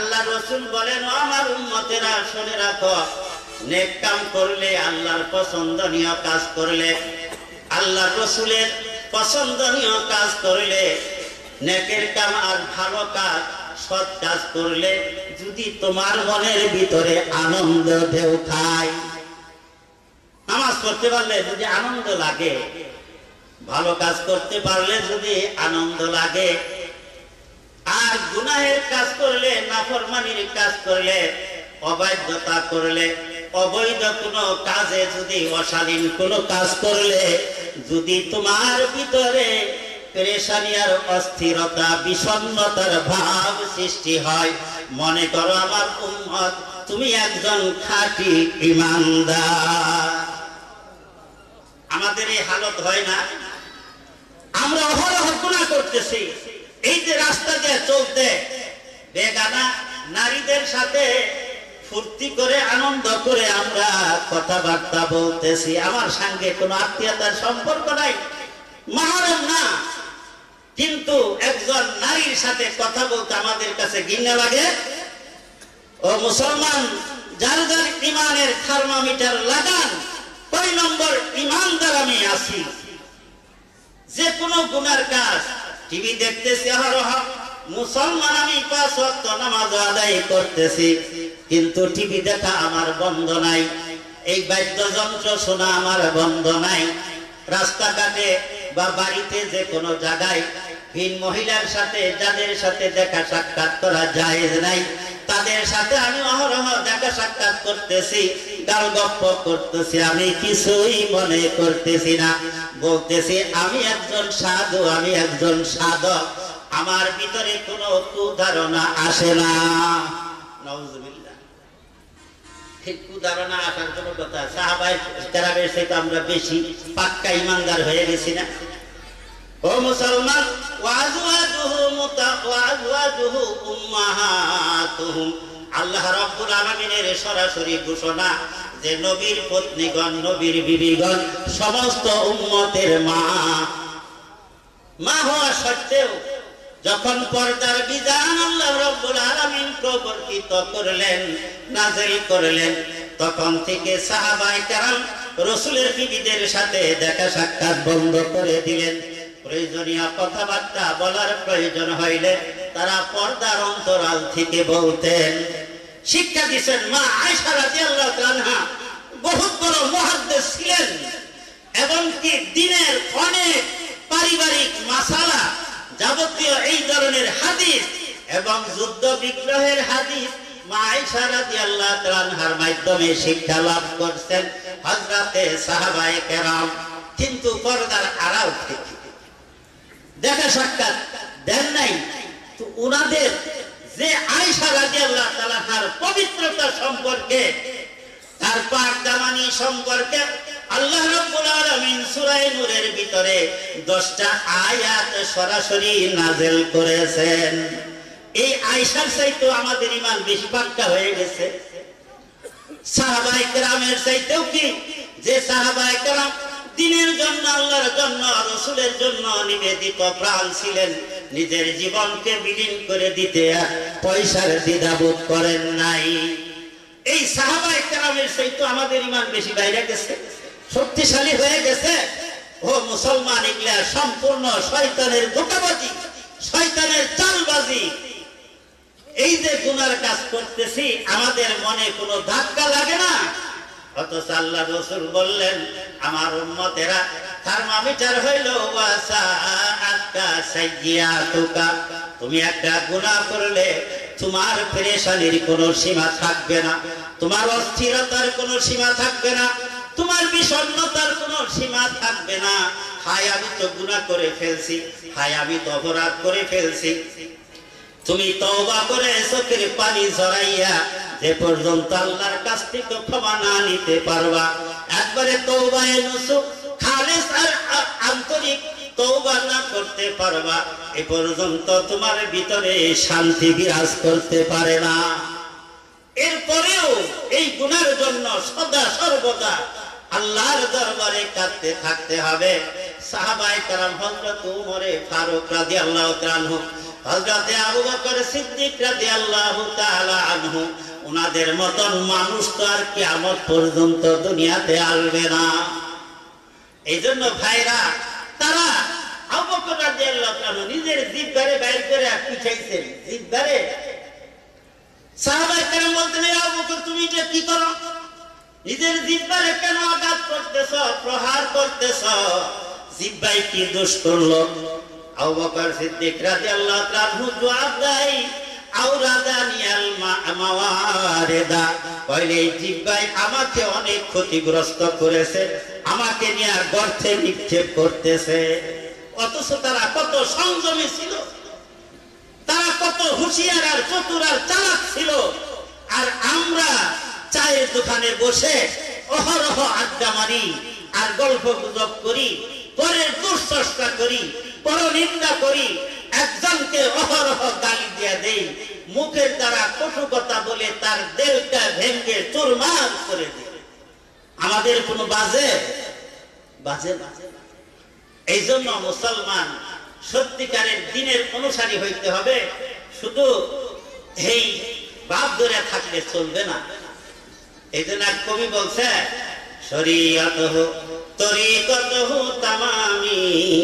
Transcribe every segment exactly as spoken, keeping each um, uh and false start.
আল্লাহ রাসূল বলেন, আমার উম্মতেরা শুনে রাখো, নেক কাম করলে, আল্লাহর পছন্দনীয় কাজ করলে, আল্লাহ রাসূলের পছন্দনীয় কাজ করলে, নেকের কাম আর ভালো কাজ সৎ কাজ করলে যদি তোমার মনের ভিতরে আনন্দ ঢেউ খায়, নামাজ পড়তে পারলে যদি আনন্দ লাগে, ভালো কাজ করতে পারলে যদি আনন্দ লাগে, আর গুনাহের কাজ করলে, নাফরমানির কাজ করলে, অবাধ্যতা করলে, অবৈধ কোনো কাজে যদি, অশালীন কোনো কাজ করলে যদি তোমার ভিতরে পেরেশানি আর অস্থিরতা, বিষণ্ণতার ভাব সৃষ্টি হয়, মনে করো আমার উম্মত, তুমি একজন খাঁটি ঈমানদার। আমাদের এই হালত হয় না? আমরা অহরহ গুনাহ করতেছি, এই যে রাস্তা দিয়ে চলতে বেগানা নারীদের সাথে ফুর্তি করে, আনন্দ করে আমরা কথাবার্তা বলতেছি, আমার সঙ্গে কোনো আত্মীয়তার সম্পর্ক নাই, মাহরম না, কিন্তু একজন নারীর সাথে কথা বলতে আমাদের কাছে ঘৃণা লাগে। ও মুসলমান, যার যার ইমানের থার্মোমিটার লাগান, কয় নম্বর ইমানদার আমি আছি। যে কোনো গুনার কাজ, টিভি দেখতেছি অহরহ, মুসলমান আমি পাঁচ ওয়াক্ত নামাজ আদায় করতেছি, কিন্তু টিভি দেখা আমার বন্ধ নাই, এই বাদ্যযন্ত্র শোনা আমার বন্ধ নাই, রাস্তাঘাটে বা বাড়িতে যে কোনো জায়গায় ভিন মহিলার সাথে, যাদের সাথে দেখা সাক্ষাৎ করা জায়েজ নাই, তাদের সাথে আমি অহরহ দেখা সাক্ষাৎ করতেছি, গাল গপ্প করতেছি, আমি কিছুই মনে করতেছি না, বলতেছি আমি একজন সাধু, আমি একজন সাধক, আমার ভিতরে কোনো কুধারণা আসে না। নাউজুবিল্লাহ। ঠিক কুধারণা আসার কোনো কথা? সাহাবায়ে কেরামের সাথে আমরা বেশি পাক্কা ইমানদার হয়ে গেছি না? ও মুসলমান, ওয়াজওয়াজুহু মুতাওয়াজওয়াজুহু উম্মাহাতুহুম, আল্লাহ রাব্বুল আলামিনের সরাসরি ঘোষণা যে নবীর পত্নীগণ, নবীর বিবিগণ সমস্ত উম্মতের মা। মা হওয়া সত্ত্বেও যখন পর্দার বিধান আল্লাহ রাব্বুল আলামিন প্রবর্তিত করলেন, নাযিল করলেন, তখন থেকে সাহাবায়ে কেরাম রাসূলের বিবিদের সাথে দেখা সাক্ষাৎ বন্ধ করে দিলেন। প্রয়োজনীয় কথাবার্তা বলার প্রয়োজন হইলে তারা পর্দার অন্তরাল থেকে বলতেন। শিক্ষা দিয়েছেন মা আয়েশা রাদিয়াল্লাহু তাআলা, বহুত বড় মুহাদ্দিস ছিলেন, এবং কি দিনের অনেক পারিবারিক মাসালা, যাবতীয় এই ধরনের হাদিস এবং যুদ্ধ বিগ্রহের হাদিস মা আয়েশা রাদিয়াল্লাহু তাআলার মাধ্যমে শিক্ষা লাভ করছেন হযরতে সাহাবায়ে কেরাম। কিন্তু পর্দার আড়াল থেকে দেখা সাক্ষাৎ দেন নাই। তো উনাদের যে আয়েশা রাদিয়াল্লাহু তাআলার পবিত্রতা সম্পর্কে, তার পাক দামানি সম্পর্কে আল্লাহ রাব্বুল আলামিন সূরা নূরের ভিতরে দশটা আয়াত সরাসরি নাযিল করেছেন। এই আয়েশার চাইতে আমাদের ঈমান বেশি পাক্কা হয়ে গেছে। সাহাবায়ে কেরামের চাইতেও কি, যে সাহাবায়ে কেরাম দিনের জন্য, আল্লাহর জন্য, রাসূলের জন্য নিবেদিত প্রাণ ছিলেন, নিজের জীবনকে বিলীন করে দিতে পয়সার দ্বিধাবোধ করেন নাই। এই সাহাবায়ে কেরামের চাইতে আমাদের ঈমান বেশি বাইরে গেছে, শক্তিশালী হয়ে গেছে। ও মুসলমান, এগুলা সম্পূর্ণ শয়তানের ধোঁকাবাজি, শয়তানের চালবাজি। এই যে গুনার কাজ করতেছি, আমাদের মনে কোনো ধাক্কা লাগে না, অথচ আল্লাহ রাসূল বললেন আমার উম্মতেরা থার্মোমিটার হইল ওয়াসাআকা সাইয়্যাতুকা, তুমি একটা গুনাহ করলে তোমার পেরেশানির কোনো সীমা থাকবে না, তোমার অস্থিরতার কোনো সীমা থাকবে না, তোমার বিষণ্ণতার কোনো সীমা থাকবে না। হায় আমি তো গুনাহ করে ফেলছি, হায় আমি তো অপরাধ করে ফেলছি। তুমি তওবা করে চোখের পানি ঝরাইয়া যে পর্যন্ত আল্লাহর কাছ থেকে ক্ষমা না নিতে পারবা, একবারে তওবায়ে নসুখ খালিস আর আন্তরিক তওবা না করতে পারবা, এ পর্যন্ত তোমার ভিতরে শান্তি বিরাজ করতে পারে না। এরপরেও এই গুনার জন্য সদা সর্বদা আল্লাহর দরবারে কাঁদতে থাকতে হবে। সাহাবায়ে কেরাম হযরত উমরে ফারুক রাদিয়াল্লাহু তাআলা হযরতে আবু বকর সিদ্দিক রাদিয়াল্লাহু তাআলা আনহু ওনাদের মতন মানুষ তো আর কিয়ামত পর্যন্ত দুনিয়াতে আসবে না। এই জন্য ভাইরা তারা আবু বকর রাদিয়াল্লাহু তাআলা নিজের জিহ্বারে বাইর করে পিছাইছেন, জিহ্বারে। সাহাবায়ে কেরাম বলতেন, আবু বকর তুমি এটা কি করো? নিজের জিহ্বারে কেন আঘাত করতেছ, প্রহার করতেছ? জিহ্বায় কি দোষ করলো? আবু বকর সিদ্দিক রাদিয়াল্লাহু তাআলা জবাব দেয়, আওরাদানিয়াল মাওয়ারিদা, কইলে জিহ্বায় আমাকে অনেক ক্ষতিগ্রস্ত করেছে, আমাকে নিয়ে গর্তে নিক্ষেপ করতেছে। অথচ তারা কত সংযমী ছিল, তারা কত হুঁশিয়ার আর চতুর আর চালাক ছিল। আর আমরা চায়ের দোকানে বসে অহরহ আড্ডা মারি আর গল্প গুজব করি, পরের দুশ্চর্চা করি, পরনিন্দা করি, একজনকে অহরহ গালি দিয়ে দেই, মুখের দ্বারা কটু কথা বলে তার দেহটা ভেঙে চুরমার করে দিই। আমাদের কোনো বাজে বাজে না। এই জন্য মুসলমান সত্যিকারের দিনের অনুসারী হইতে হবে, শুধু এই বাপ ধরে থাকলে চলবে না। এই জন্য এক কবি বলছে, শরীয়তহু তরিকতহু তামামি,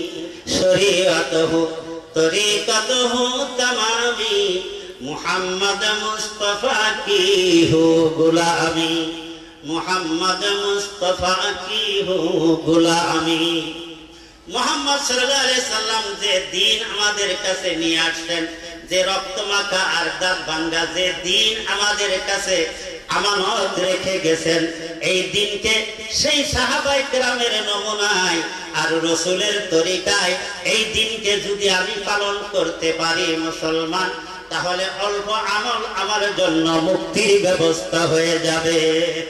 শরীয়তহু তরিকতহু তামামি, মুহাম্মদ মুস্তাফা কি হো গোলামি, মুহাম্মদ মুস্তাফা কি হো গোলামি। মুহাম্মদ সাল্লাল্লাহু আলাইহি সাল্লাম যে দিন আমাদের কাছে নিয়ে আসেন, যে রক্তমাখা আর দাঁত ভাঙ্গা যে দিন আমাদের কাছে আমানত রেখে গেছেন, এই দিনকে সেই সাহাবায়ে কেরামের নমুনায় আর রাসূলের তরিকায় এই দিনকে যদি আমি পালন করতে পারি মুসলমান, তাহলে অল্প আমল আমার জন্য মুক্তির ব্যবস্থা হয়ে যাবে।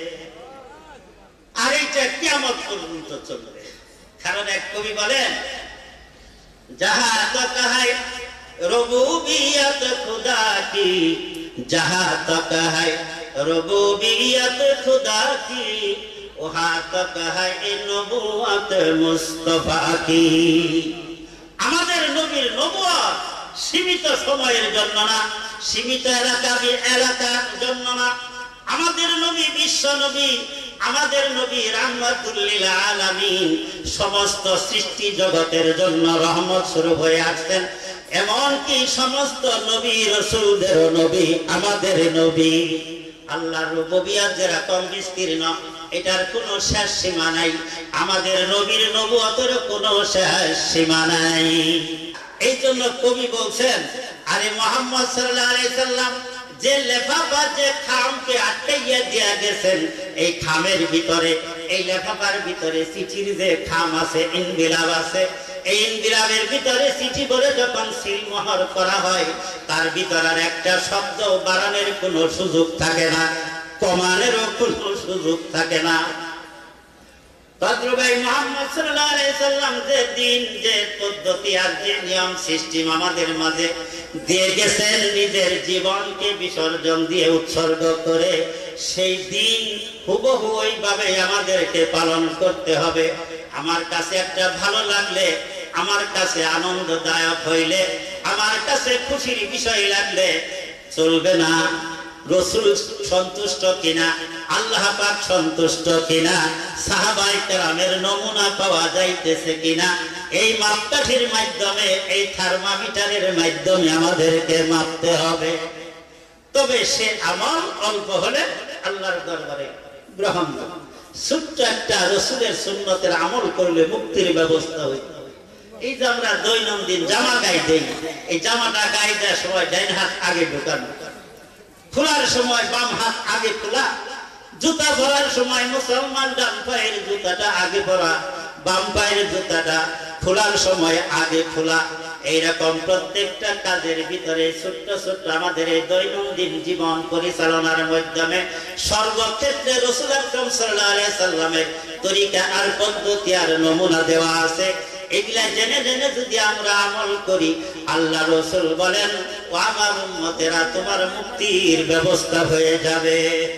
আর এইটা কিয়ামত পর্যন্ত চলবে। কারণ এক কবি বলেন, যাহা তক হায় রুবুবিয়ত খুদা কি, যাহা তক হায় রুবুবিয়ত খুদা কি, ওহা তক হায় নবুয়ত মুস্তাফা কি। আমাদের নবীর নবুয়ত সীমিত সময়ের জন্য না, সীমিত এলাকা এলাকার জন্য না। আমাদের নবী বিশ্ব নবী, আমাদের নবী রাহমাতুল লিল আলামিন, সমস্ত সৃষ্টি জগতের জন্য রহমত স্বরূপ হয়ে আসছেন। এমনকি সমস্ত নবী রাসূলদের নবী আমাদের নবী। আল্লাহর রুবুবিয়ত যেরকম বিস্তীর্ণ, এটার কোনো শেষ সীমা নাই। আমাদের নবীর নবুয়তের কোনো শেষ সীমা নাই। এই জন্য কবি বলছেন, আরে মুহাম্মদ সাল্লাল্লাহু আলাইহি সাল্লাম যে লেফাফা যে খামকে আটকাইয়া দিয়া গেছেন, এই খামের ভিতরে, এই লেফাফার ভিতরে চিঠির যে খাম আছে, ইনবিলাব আছে, এই ইনবিলাবের ভিতরে চিঠি বলে যখন সিলমোহর করা হয়, তার ভিতরে একটা শব্দ বাড়ানোর কোনো সুযোগ থাকে না, কমানোরও কোনো সুযোগ থাকে না। তদ্রুপ মুহাম্মদ সাল্লাল্লাহু আলাইহি সাল্লাম যে দিন, যে পদ্ধতি আর যে নিয়ম সিস্টেম আমাদের মাঝে দিয়ে গেছেন, নিজের জীবনকে বিসর্জন দিয়ে উৎসর্গ করে, সেই দিন হুবহু ওইভাবে আমাদেরকে পালন করতে হবে। আমার কাছে একটা ভালো লাগলে, আমার কাছে আনন্দদায়ক হইলে, আমার কাছে খুশির বিষয় লাগলে চলবে না। রাসূল সন্তুষ্ট কিনা, আল্লাহ পাক সন্তুষ্ট কিনা, সাহাবায়ে কেরামের নমুনা পাওয়া যাইতেছে কিনা, এই মাপকাঠির মাধ্যমে, এই থার্মোমিটারের মাধ্যমে আমাদেরকে মাপতে হবে। তবে সে আমল অল্প হলে আল্লাহর দরবারে গ্রহণযোগ্য। ছোট্ট একটা রাসূলের সুন্নতের আমল করলে মুক্তির ব্যবস্থা হইতে হবে। এই যে আমরা দৈনন্দিন জামা গায়ে দেই, এই জামাটা গায়ে দেওয়ার সময় ডাইন হাত আগে ঢোকানো, খোলার সময় বাম হাত আগে খোলা, জুতা পরার সময় মুসলমান ডান পায়ের জুতাটা আগে পরা, বাম পায়ের জুতাটা খোলার সময় আগে খোলা। এইরকম প্রত্যেকটা কাজের ভিতরে ছোট্ট ছোট্ট আমাদের এই দৈনন্দিন জীবন পরিচালনার মাধ্যমে সর্বক্ষেত্রে রাসূল আকরাম সাল্লাল্লাহু আলাইহি সাল্লামের তরিকা আর পদ্ধতি আর নমুনা দেওয়া আছে। এগুলা জেনে জেনে যদি আমরা আমল করি, আল্লাহ রাসূল বলেন, ও আমার উম্মতেরা, তোমার মুক্তির ব্যবস্থা হয়ে যাবে।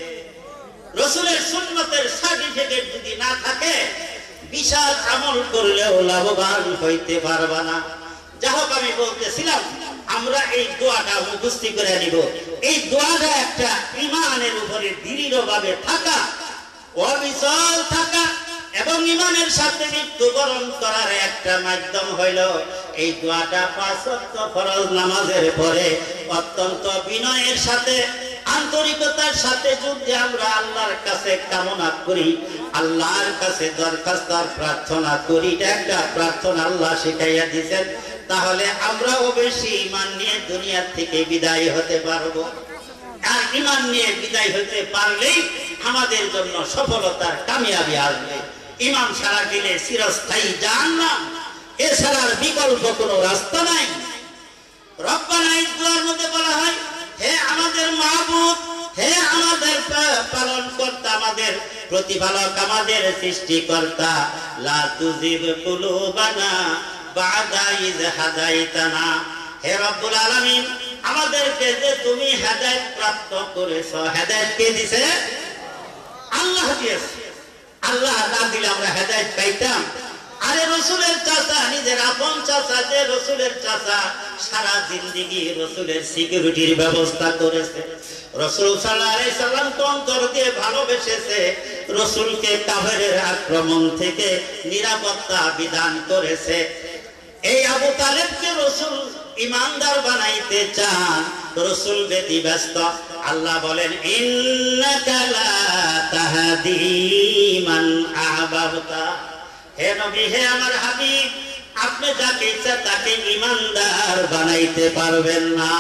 রাসূলের সুন্নতের সার্টিফিকেট যদি না থাকে, বিশাল আমল করলেও লাভবান হইতে পারবা না। যা হোক, আমি বলতেছিলাম আমরা এই দোয়াটা মুখস্থ করে নিব। এই দোয়াটা একটা ঈমানের উপরে দৃঢ়ভাবে থাকা, অবিচল থাকা এবং ঈমানের সাথে মৃত্যুবরণ করার একটা মাধ্যম হইল এই দোয়াটা পাঁচ ওয়াক্ত ফরজ নামাজের পরে অত্যন্ত বিনয়ের সাথে, আন্তরিকতার সাথে যদি আমরা আল্লাহর কাছে কামনা করি, আল্লাহর কাছে দরখাস্ত আর প্রার্থনা করি, একটা প্রার্থনা আল্লাহ শিখাইয়া দিয়েছেন, তাহলে আমরাও বেশি ঈমান নিয়ে দুনিয়া থেকে বিদায় হতে পারবো। আর ঈমান নিয়ে বিদায় হতে পারলেই আমাদের জন্য সফলতার কামিয়াবি আসবে। ঈমান ছাড়া গেলে চিরস্থায়ী জাহান্নাম, এছাড়ার বিকল্প কোনো রাস্তা নাই। রব্বানা এই দোয়ার মধ্যে বলা হয়, হে আমাদের মাহবুব, হে আমাদের পালন কর্তা, আমাদের প্রতিপালক, আমাদের সৃষ্টিকর্তা, লা তুজিগ কুলুবানা বা'দা ইয হাদাইতানা। হে রব্বুল আলামিন, আমাদেরকে যে তুমি হেদায়েত প্রাপ্ত করেছো, হেদায়েত কে দিয়েছে? আল্লাহ দিয়েছে। আল্লাহ না দিলে আমরা হেদায়েত পাইতাম? আরে রাসূলের চাচা, নিজের আপন চাচা, যে রাসূলের চাচা সারা জিন্দেগি রাসূলের সিকিউরিটির ব্যবস্থা করেছে, রাসূল সাল্লাল্লাহু আলাইহি সাল্লাম তো অন্তর দিয়ে ভালোবেসেছে, রাসূলকে কাফেরের আক্রমণ থেকে নিরাপত্তা বিধান করেছে। এই আবু তালেবকে রাসূল ঈমানদার বানাইতে চান, রাসূল ব্যতিব্যস্ত। আল্লাহ বলেন, ইন্নাকা লা তাহদি মান আহবাবতা। হে নবী, হে আমার হাবিব, আপনি যাকে ইচ্ছা তাকে ঈমানদার বানাইতে পারবেন না।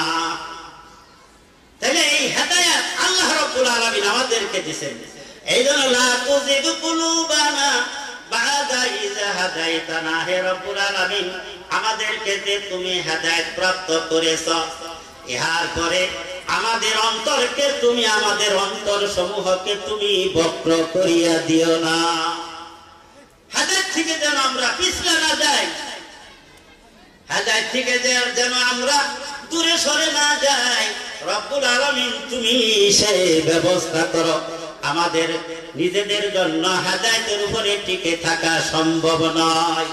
তাহলে এই হেদায়েত আল্লাহ রাব্বুল আলামিন আমাদেরকে দিয়েছেন। এইজন্য লা তুজিগ কুলুবানা বা'দা ইয হাদাইতানা। হে রব্বুল আলামিন, আমাদেরকে যে তুমি হেদায়েত প্রাপ্ত করেছো, ইহার পরে আমাদের অন্তরকে তুমি, আমাদের অন্তর সমূহকে তুমি বক্র করিয়া দিও না। হেদায়েত থেকে যেন আমরা পিছলে না যাই, হেদায়েত থেকে যেন আমরা দূরে সরে না যাই। রব্বুল আলামিন তুমি সেই ব্যবস্থা করো। আমাদের নিজেদের জন্য হেদায়েতের উপরে টিকে থাকা সম্ভব নয়।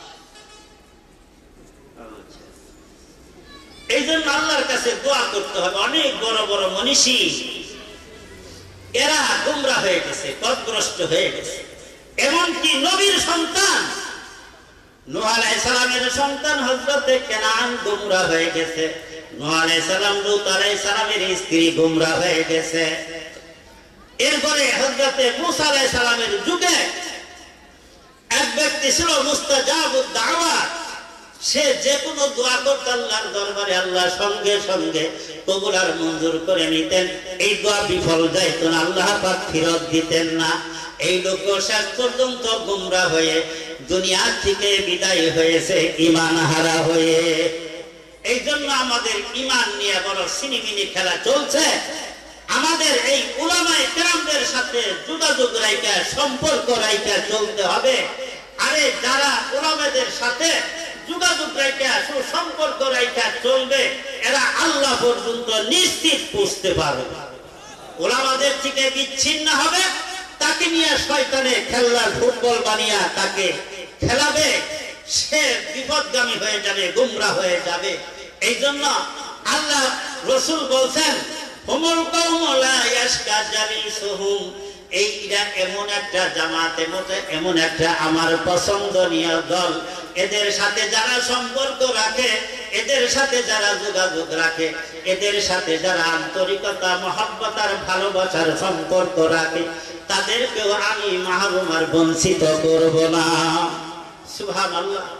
এই জন্য আল্লাহর কাছে দোয়া করতে হবে। অনেক বড় বড় মনীষী এরা গুমরা হয়ে গেছে, পথভ্রষ্ট হয়ে গেছে। এমনকি নবীর সন্তান নূহ আলাইহিস সালামের সন্তান হযরত কেনান গুমরা হয়ে গেছে। নূহ আলাইহিস সালাম, লূত আলাইহিস সালামের স্ত্রী গুমরা হয়ে গেছে। এরপরে হযরত মূসা আলাইহিস সালামের যুগে এক ব্যক্তি ছিল মুস্তাজাবুদ দাওয়াত। সে যে কোনো দোয়া করত আল্লাহর দরবারে, আল্লাহ সঙ্গে সঙ্গে কবুল আর মঞ্জুর করে নিতেন। এই দোয়া বিফল যাইত না, আল্লাহ পাক ফিরত দিতেন না। এই লোক শেষ পর্যন্ত গুমরা হয়ে দুনিয়া থেকে বিদায় হয়েছে ঈমান হারা হয়ে। এই জন্য আমাদের ঈমান নিয়ে বড় সিনিমিনি খেলা চলছে। আমাদের এই উলামায়ে কেরামদের সাথে যোগাযোগ রাইখা, সম্পর্ক রাইখা চলতে হবে। আরে যারা উলামাদের সাথে যোগাযোগ রাইখা, সুসম্পর্ক রাইখা চলবে, এরা আল্লাহ পর্যন্ত নিশ্চিত পৌঁছতে পারবে। উলামাদের থেকে বিচ্ছিন্ন হবে, তাকে নিয়ে শয়তানে খেলার ফুটবল বানিয়ে তাকে খেলাবে, সে বিপদগামী হয়ে যাবে, গুমরা হয়ে যাবে। এই জন্য আল্লাহ রাসূল বলছেন, হুমুল কওমু লা ইয়াশকা জালিসুহুম। এইটা এমন একটা জামাত, এমন একটা আমার পছন্দনীয় দল, এদের সাথে যারা সম্পর্ক রাখে, এদের সাথে যারা যোগাযোগ রাখে, এদের সাথে যারা আন্তরিকতা, মহব্বত আর ভালোবাসার সম্পর্ক রাখে, তাদেরকেও আমি মাহরুম আর বঞ্চিত করব না। সুবহানাল্লাহ।